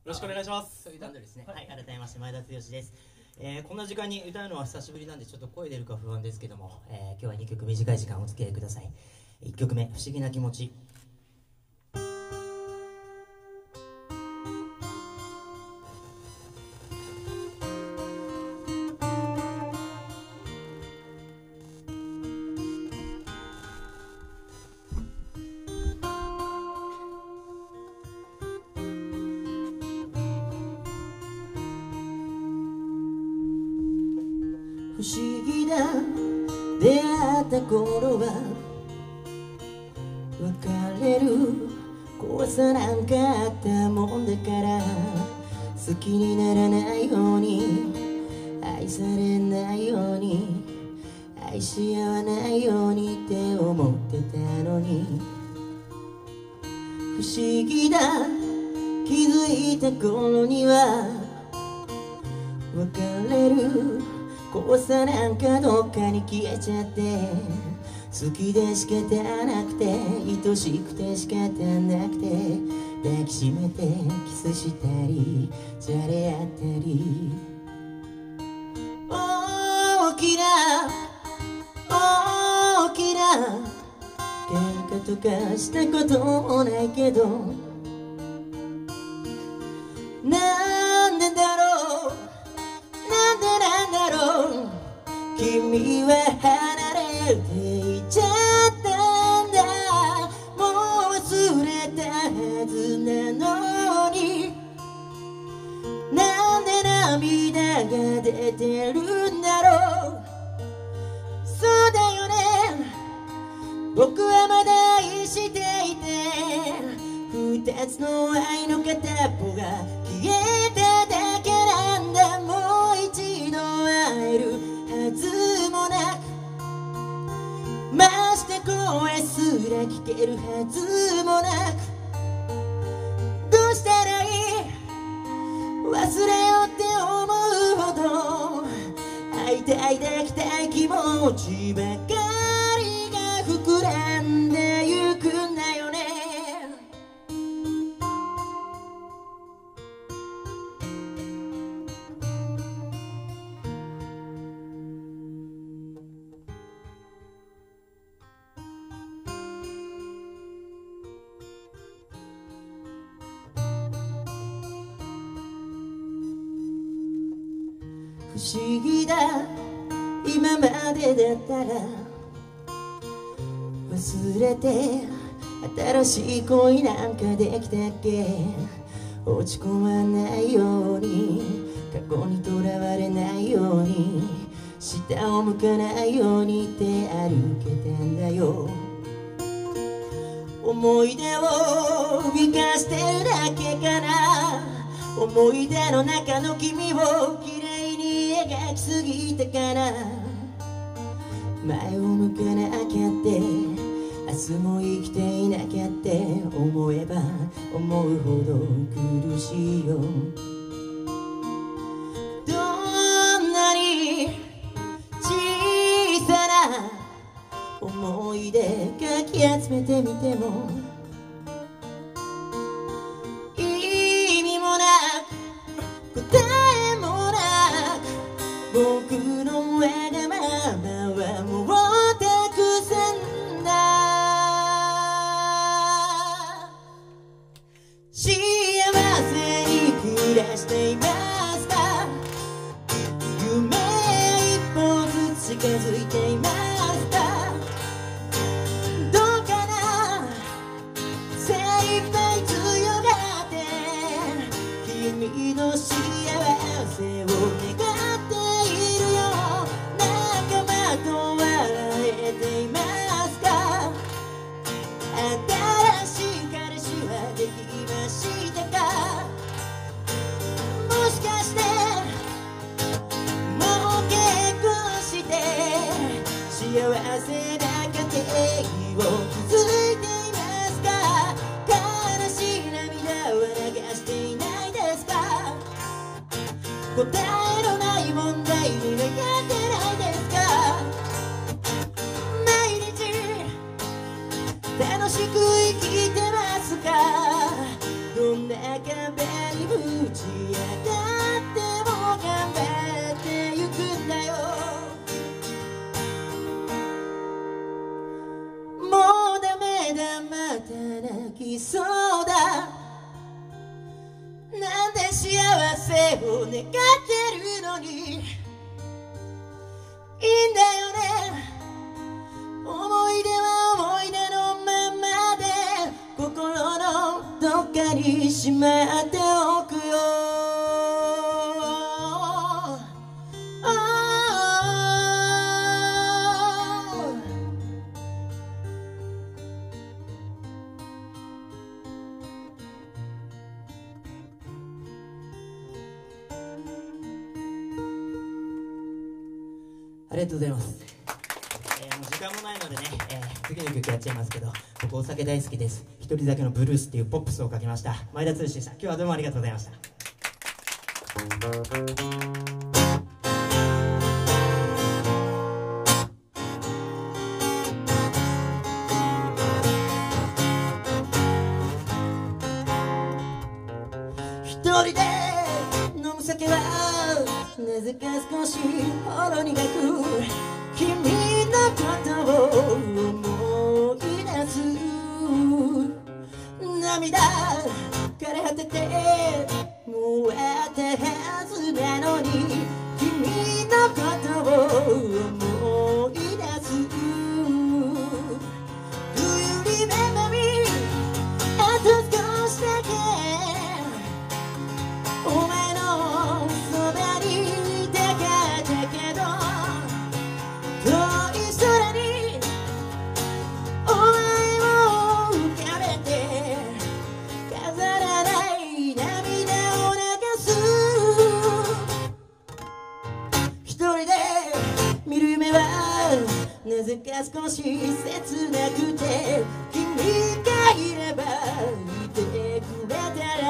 ろしくお願いします。 そういう段取りですね。はい、改めまして前田剛です。こんな時間に歌うのは久しぶりなんでちょっと声出るか不安ですけども、今日は2曲短い時間お付き合いください。1曲目、不思議な気持ち。不思議だ出会った頃は別れる怖さなんかあったもんだから、好きにならないように愛されないように愛し合わないようにって思ってたのに、不思議だ気づいた頃には別れる怖さなんかどっかに消えちゃって、好きで仕方なくて愛しくて仕方なくて、抱きしめてキスしたりじゃれ合ったり、大きな大きな喧嘩とかしたこともないけど、なんでだろうなんだろう、君は離れていっちゃったんだ。もう忘れたはずなのに、なんで涙が出てるんだろう。そうだよね、僕はまだ愛していて、二つの愛の片っぽが消えただけなんだ。もう一度会えるはずもなく、まして声すら聞けるはずもなく、どうしたらいい忘れようって思うほど、会いたい抱きたい気持ちばかりが膨らんでゆくんだよね。不思議だ今までだったら忘れて新しい恋なんかできたっけ。落ち込まないように過去にとらわれないように下を向かないようにって歩けたんだよ。思い出を生かしてるだけかな。思い出の中の君をきれいに描きすぎたから、前を向かなきゃって明日も生きていなきゃって思えば思うほど苦しいよ。どんなに小さな思い出かき集めてみても意味もなく答えもなく、僕のわがままはもうたくさんだ。幸せに暮らしていますか。夢へ一歩ずつ近づいていますか。どうかな精一杯強がって君の幸せを願っているよ。仲間と笑えていますか。新しい彼氏はできましたか。もしかしてもう結婚して幸せな家庭を築いていますか。悲しい涙は流していないですか。答えのない問題に悩んでないですか。毎日楽しく生きてますか。どんな壁いぶち上がっても頑張ってゆくんだよ。もうダメだ、また泣きそうだ。なんで幸せを願ってるのにいいんだよね。思い出は思い出のままで心のどっかにしまっておくよ。ありがとうございます。もう時間もないのでね、次の曲やっちゃいますけど、僕お酒大好きです。一人酒のブルースっていうポップスを書きました前田剛でした。今日はどうもありがとうございました。一人で飲む酒はなぜか少しほろ苦く、君のことを思い出す。涙枯れ果ててもう終わったはずなのに、君のことを思い出す。 Do you remember me? あと少しだけお前のそばにいたかったけど、遠い空にお前を浮かべて飾らない涙を流す。一人で見る夢はなぜか少し切なくて、君がいればいてくれたら。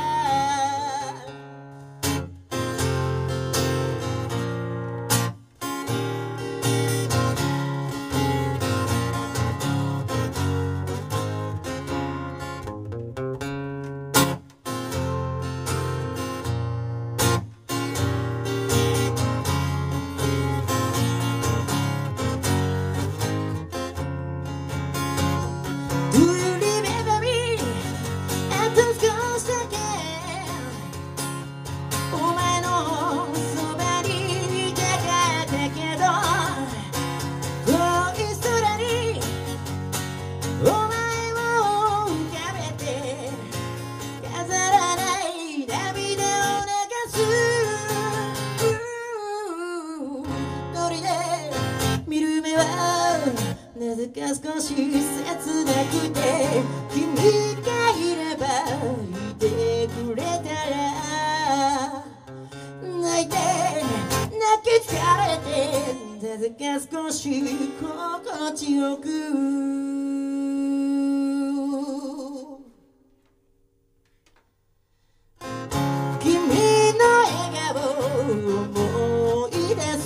なぜか少し切なくて、君がいればいてくれたら。泣いて泣き疲れて、なぜか少し心地よく君の笑顔を思い出す。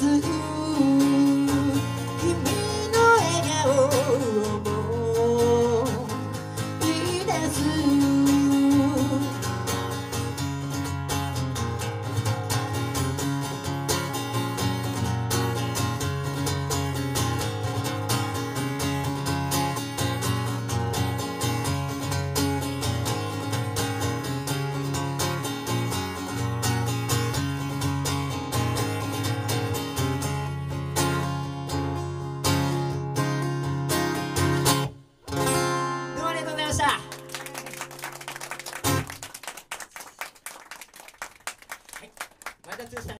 前田剛